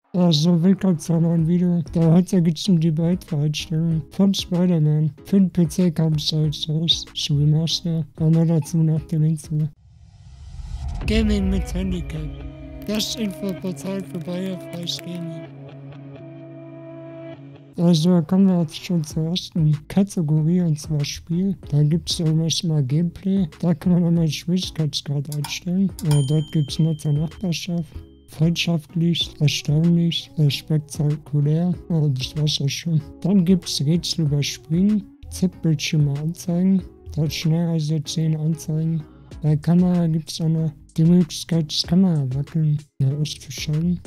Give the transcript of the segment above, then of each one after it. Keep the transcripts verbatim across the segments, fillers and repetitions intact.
Also, willkommen zu einem neuen Video. Da heute geht es um die Bereitvoreinstellung von Spider-Man. Für den P C kam es als raus, Remaster, aber mehr dazu nach dem Intro. Gaming mit Handicap. Das Infoportal für barrierefreies Gaming. Also kommen wir jetzt schon zur ersten Kategorie, und zwar Spiel. Da gibt es erstmal Gameplay. Da kann man einmal den Schwierigkeitsgrad einstellen. Äh, dort gibt es nette Nachbarschaft, freundschaftlich, erstaunlich, äh, spektakulär. Oh, das war's auch schon. Dann gibt es Rätsel überspringen, Tippbildschirme anzeigen, dort Schnellreise zehn anzeigen. Bei Kamera gibt es auch noch die Möglichkeit, das Kamerawackeln ja, auszuschalten.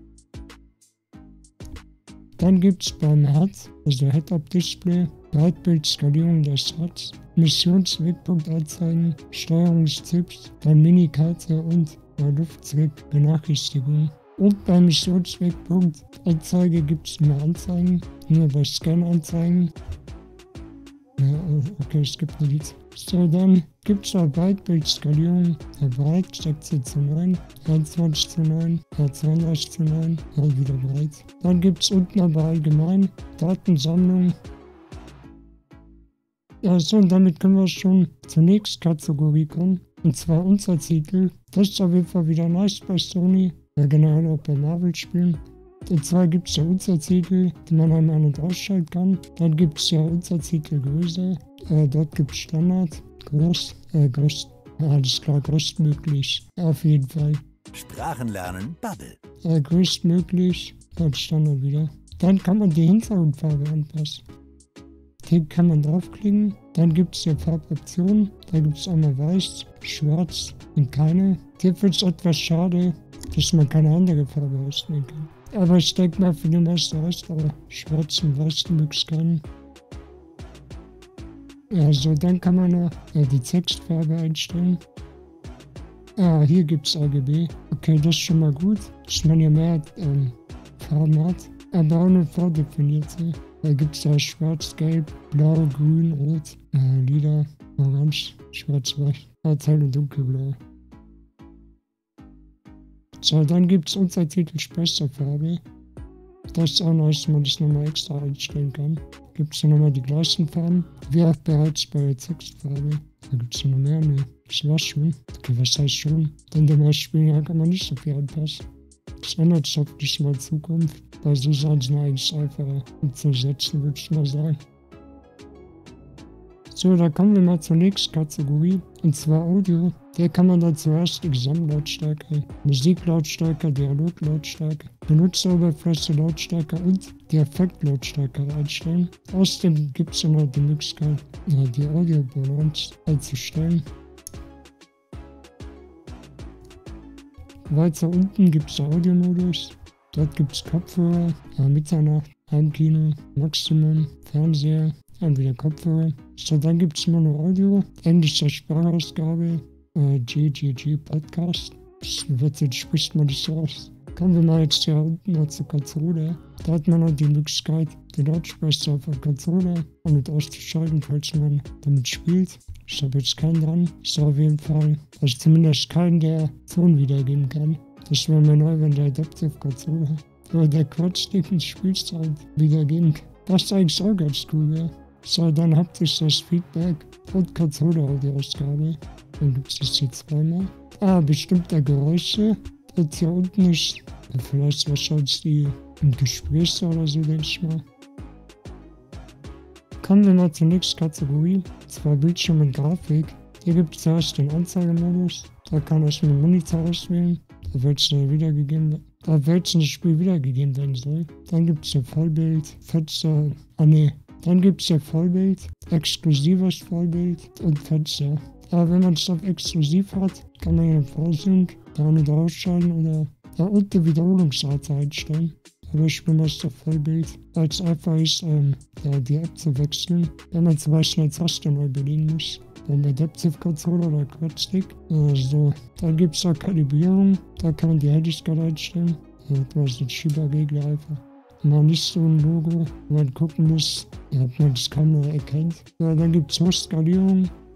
Dann gibt es beim H U D, also Head-Up-Display, Breitbildskalierung des H U Ds, Missionswegpunkt anzeigen, Steuerungstipps, dann Minikarte und bei Luftzweck Benachrichtigung. Und beim Missionswegpunkt Anzeige gibt es nur Anzeigen, nur bei Scan-Anzeigen. Ja, okay, es gibt ein Lied. So, dann gibt es auch Breitbildskalierung. Der Breit sechzehn zu neun, einundzwanzig zu neun, zweiunddreißig zu neun, halt wieder breit. Dann gibt es unten aber allgemein Datensammlung. Ja, so, und damit können wir schon zur nächsten Kategorie kommen. Und zwar Untertitel. Das ist auf jeden Fall wieder nice bei Sony, ja generell auch bei Marvel-Spielen. Und zwar gibt es ja Untertitel, die man einmal an- und ausschalten kann. Dann gibt es ja Untertitelgröße. Äh, dort gibt es Standard, groß, äh, groß, ja, alles klar, größtmöglich. Auf jeden Fall. Sprachenlernen Bubble. Äh, größtmöglich, ja, Standard wieder. Dann kann man die Hintergrundfarbe anpassen. Hier kann man draufklicken. Dann gibt es hier Farboptionen. Da gibt es einmal weiß, schwarz und keine. Hier finde ich es etwas schade, dass man keine andere Farbe auswählen kann. Aber ich denke mal, für den meisten reicht aber schwarz und weiß möglichst. Also dann kann man noch äh, die Textfarbe einstellen. Ah, hier gibt es R G B. Okay, das ist schon mal gut, dass man hier mehr ähm, Farben hat. Aber auch nur vordefinierte. Da gibt es ja schwarz, gelb, blau, grün, rot, äh, lila, orange, schwarz-weiß, hell und dunkelblau. So, dann gibt es Untertitel Sprecherfarbe. Das ist auch nice, dass man das nochmal extra einstellen kann. Gibt es nochmal die gleichen Farben, wie auch bereits bei der Textfarbe. Da gibt es noch mehr, ne? Das war's schon. Okay, was heißt schon? Denn in den Spielen ja, kann man nicht so viel anpassen. Das ändert sich hoffentlich mal in Zukunft. Bei so Sachen sind eigentlich einfacher umzusetzen, würde ich mal sagen. So, da kommen wir mal zur nächsten Kategorie, und zwar Audio. Hier kann man dann zuerst die Gesamtlautstärke, Musiklautstärke, Dialoglautstärke, Benutzeroberfläche Lautstärke und die Effektlautstärke einstellen. Außerdem gibt es noch die Möglichkeit, ja, die Audiobalance einzustellen. Weiter unten gibt es Audiomodus. Dort gibt es Kopfhörer, ja, Mitternacht, Heimkino, Maximum, Fernseher, dann wieder Kopfhörer. So, dann gibt es Mono Audio, englische Sprachausgabe, äh, G G G Podcast. Das wird, jetzt spricht man das so aus. Kommen wir mal jetzt hier unten noch zur Konsole. Da hat man noch die Möglichkeit, den Lautsprecher auf der Konsole an- und auszuschalten, falls man damit spielt. Ich habe jetzt keinen dran. Ist auf jeden Fall, also zumindest keinen, der Ton wiedergeben kann. Das wäre mir neu, wenn der Adaptive Konsole hat. Oder der Quatschstick ins Spielzeit wiedergeben kann. Das ist eigentlich auch ganz cool, ja. So, dann habt ihr das Feedback und Konsole-Audioausgabe. Dann gibt es das hier zweimal. Ah, bestimmte Geräusche. Und hier unten ist, ja, vielleicht wahrscheinlich die im Gespräch oder so, denke ich mal. Kommen wir mal zur nächsten Kategorie. Und zwar Bildschirm und Grafik. Hier gibt es zuerst den Anzeigemodus. Da kann ich einen Monitor auswählen. Da wird es wiedergegeben, da wird ein Spiel wiedergegeben werden soll. Dann gibt es ein Vollbild, Fenster, ah ne, dann gibt es ein Vollbild, exklusives Vollbild und Fenster. Aber wenn man es auf exklusiv hat, kann man hier Vorsync, da nicht ausschalten oder ja, und die Wiederholungsrate einstellen. Aber ich bin das auf Vollbild, weil es einfach ist, ähm, ja, die App zu wechseln, wenn man zum Beispiel eine Taste neu belegen muss. Beim Adaptive Controller oder Quadstick. Also, dann gibt es auch Kalibrierung. Da kann man die Helligkeit einstellen. Da ist ein Schieberregler einfach. Mal nicht so ein Logo, wo man gucken muss, ja, ob man das Kamera erkennt. Ja, dann gibt es Hochskalierung.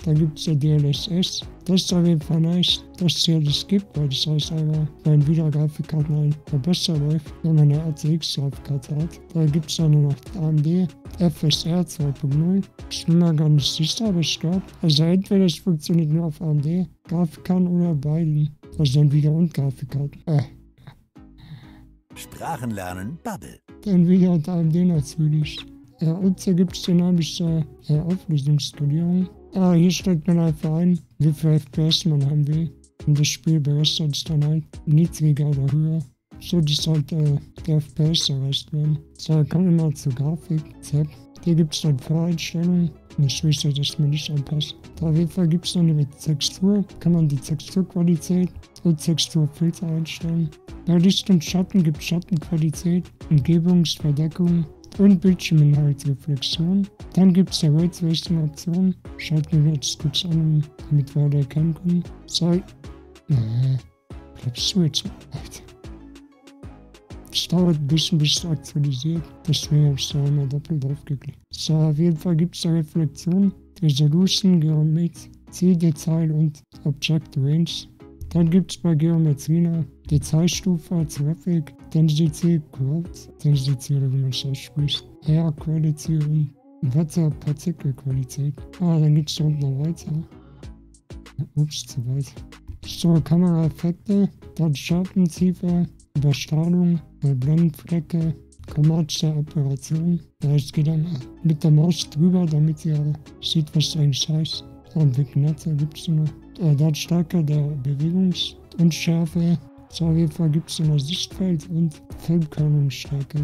Da gibt es ja D L S S. Das ist auf jeden Fall nice, dass es ja das gibt, weil das heißt aber, bei Nvidia-Grafikkarten ein besser läuft, wenn man eine R T X-Grafikkarte hat. Da gibt es dann nur noch A M D F S R zwei Punkt null. Ich bin mir gar nicht sicher, aber ich glaube, also entweder es funktioniert nur auf A M D-Grafikkarten oder beiden. Also Nvidia und Grafikkarten. Äh. Sprachenlernen Bubble. Nvidia und A M D natürlich. Ja, und hier gibt es dynamische äh, Auflösungsstudierung. Ah, hier stellt man einfach ein, wie viel F P S man haben will. Und das Spiel berechnet es dann halt niedriger oder höher. So, dass halt äh, der F P S erreicht werden. So, kommen wir mal zur Grafik. Zack. Hier gibt es dann Voreinstellungen. Und ich weiß ja, dass man nicht anpasst. Da auf jeden Fall gibt es dann über die Textur. Kann man die Texturqualität und Texturfilter einstellen. Bei Licht und Schatten gibt es Schattenqualität, Umgebungsverdeckung und Bildschirminhaltsreflexion. Dann gibt es ja Raytracing-Optionen. Schalten wir jetzt kurz an, damit wir alle erkennen können. So. Nee. Bleibst du jetzt? Alter. Es dauert ein bisschen, bis es aktualisiert. Deswegen habe ich da einmal doppelt drauf geklickt. So, auf jeden Fall gibt es da Reflexion, Resolution, Geometrie, Detail und Object Range. Dann gibt es bei Geometrie noch Detailstufe, Traffic, Density, Growth, Density oder wie man es ausspricht, Air Quality und Wasserpartikelqualität. Ah, dann gibt es da unten noch weiter. Ups, zu weit. So, Kameraeffekte, dann Schattentiefe, Überstrahlung, Blendenflecke, chromatische Operation. Ja, es geht dann mit der Maus drüber, damit ihr seht, was das eigentlich heißt. Und Vignette gibt es noch. Äh, dann Stärke der Bewegungsunschärfe. So, auf jeden Fall gibt es noch Sichtfeld und Filmkörnungsstärke.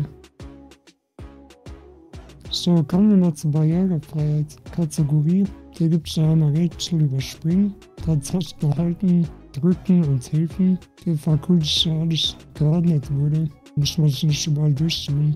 So, kommen wir mal zur Barrierefreiheit. Kategorie. Hier gibt es einmal Rätsel überspringen, dann Tasten halten, drücken und helfen. Hier war cool, dass ja alles geordnet wurde. Muss man sich nicht überall durchsuchen.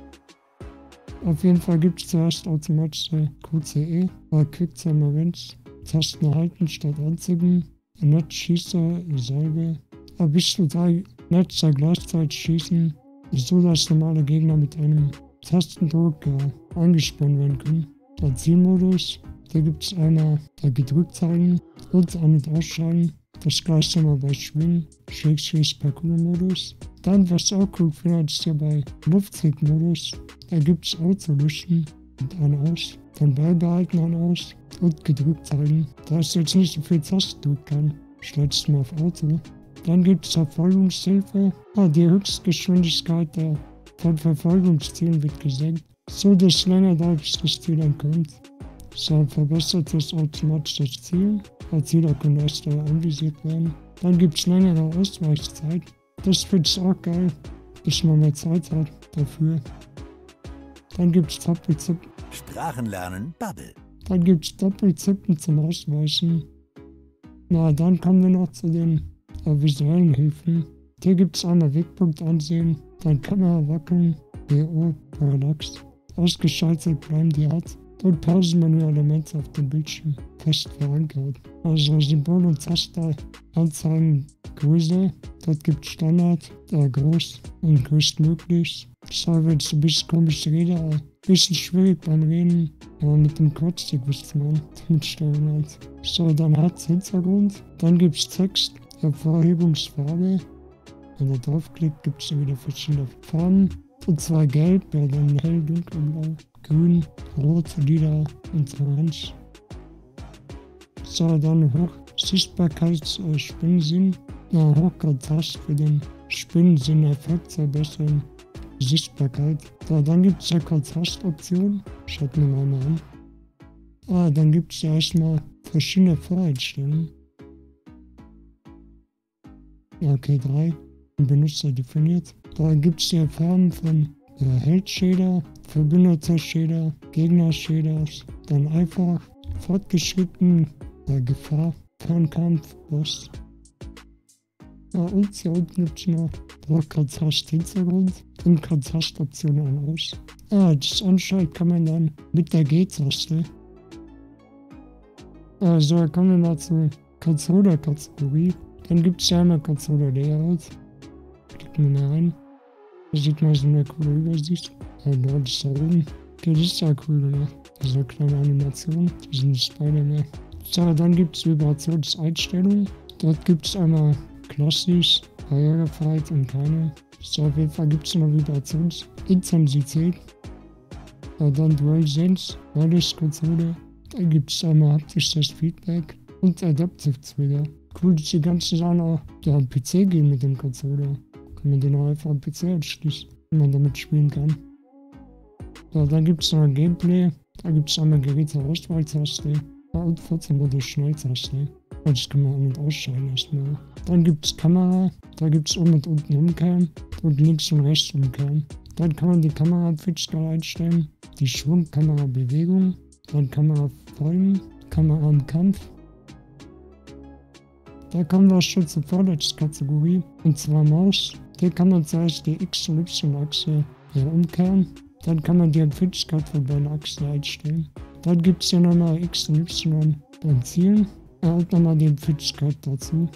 Auf jeden Fall gibt es zuerst automatische Q C E, oder Quick Time Events. Tasten halten statt anzügen. Netz Schießer, Salve. Bis zu drei Netzer gleichzeitig schießen, so dass normale Gegner mit einem Tastendruck ja, eingespannt werden können. Der Zielmodus, da gibt es einmal der gedrückt zeigen und An- und Ausschalten. Das gleiche mal bei Schwingen, Schrägstrich Parkour-Modus. Dann, was auch cool finde, ist hier bei Luftrick-Modus. Da gibt es Auto-Löschen und An-Aus. Dann beibehalten An-Aus und gedrückt zeigen. Da ist jetzt nicht so viel Tastendruck kann. Ich stelle es mal auf Auto. Dann gibt es Verfolgungshilfe. Ah, die Höchstgeschwindigkeit der von Verfolgungszielen wird gesenkt, so dass es länger dauert, bis das Ziel ankommt. So, verbessertes automatisches Ziel. Als Ziele können erst anvisiert werden. Dann gibt es längere Ausweichzeit. Das finde ich auch geil, bis man mehr Zeit hat dafür. Dann gibt es Doppelzippen. Sprachenlernen Bubble. Dann gibt es Doppelzippen zum Ausweichen. Na, dann kommen wir noch zu den äh, visuellen Hilfen. Hier gibt es einmal Wegpunkt ansehen, dann Kamera wackeln, B O, Parallax. Ausgeschaltet bleiben die Art und Pausenmenü-Elemente auf dem Bildschirm fest verankert. Also Symbol und Taster anzeigen Größe, dort gibt es Standard, äh, groß und größtmöglich. Das war jetzt ein bisschen komisch rede, aber ein bisschen schwierig beim Reden, aber mit dem Kreuzstick wisst man, mit Steuerung halt. So, dann hat es Hintergrund, dann gibt es Text, Hervorhebungsfarbe. Wenn ihr draufklickt, gibt es wieder verschiedene Farben. Und zwar gelb, ja dann hell, dunkelblau, grün, rot, lila und orange. So, dann Hochsichtbarkeits-Spinnensinn. Ja, Hochkontrast für den Spinnensinn-Effekt zur besseren Sichtbarkeit. So, dann gibt es ja Kontrastoptionen. Schaut mir mal an. Ah, dann gibt es ja erstmal verschiedene Voreinstellungen. Ja, okay, drei. Benutzer definiert. Da gibt es die Farben von äh, Held-Shader, Verbündeter-Shader, Gegner-Shaders, dann einfach fortgeschritten, äh, Gefahr, Fernkampf, Boss. Ja, und hier unten gibt es noch Kontrast Hintergrund und Kontrastoptionen an aus. Ah, das Anschalten kann man dann mit der G-Taste. Also kommen wir mal zur Controller-Kategorie. Dann gibt es ja einmal Controller-Layout. Klicken wir mal rein. Da sieht man so eine coole Übersicht. Ja, dort ist da oben. Okay, das ist ja cool gemacht. So eine kleine Animation. Die sind Spider-Man. So, dann gibt es Vibrationseinstellungen. Dort gibt es einmal klassisch, barrierefrei und keine. So, auf jeden Fall gibt es noch Vibrationsintensität. Ja, dann DualSense, Wireless-Konsole. Dann gibt es einmal haptisches Feedback und Adaptive Trigger. Cool, dass die ganzen Sachen auch ja, am P C gehen mit dem Controller. Kann man den auch einfach am P C anschließen, wenn man damit spielen kann. Ja, dann gibt es noch ein Gameplay. Da gibt es einmal Geräte-Auswahltaste und vierzehn Modus Schnelltaste. Und das kann man an- und ausschalten erstmal. Dann gibt es Kamera. Da gibt es oben und unten Umkehren und links und rechts Umkehren. Dann kann man die Kamera-Pitchscale einstellen, die Schwungkamera-Bewegung, dann Kamera folgen, Kamera im Kampf. Da kommen wir schon zur vorletzten Kategorie, und zwar Maus. Hier kann man zuerst die X- und Y-Achse ja, umkehren. Dann kann man die Empfindlichkeit von beiden Achsen einstellen. Dann gibt es hier nochmal X und Y beim Zielen. Ja, und nochmal die Empfindlichkeit dazu.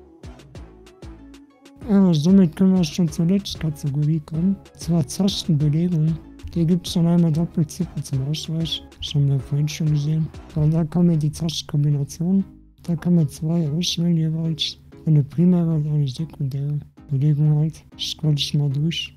Ja, somit können wir schon zur letzten Kategorie kommen. Und zwar Tastenbelegung. Hier gibt es dann einmal Doppelziffern zum Ausweis. Das haben wir vorhin schon gesehen. Und da kommen die Tastenkombinationen. Da kann man zwei auswählen jeweils. Eine primäre und eine sekundäre Belegung halt. Scroll ich mal durch.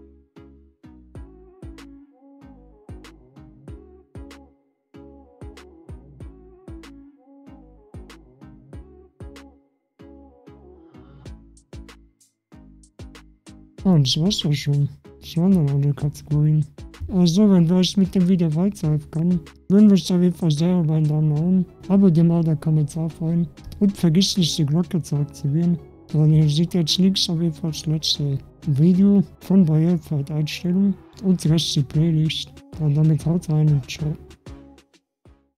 Ja, und das war's auch schon. Das waren dann alle Kategorien. Also, wenn wir euch mit dem Video weiterhelfen können, würden wir uns auf jeden Fall sehr über einen Daumen nach oben, Abo, den mal der Kommentar freuen und vergiss nicht die Glocke zu aktivieren. Und ihr seht jetzt links auf jeden Fall das letzte Video von Barrierefreiheit Einstellungen und rechts die Playlist. Und damit haut rein und ciao.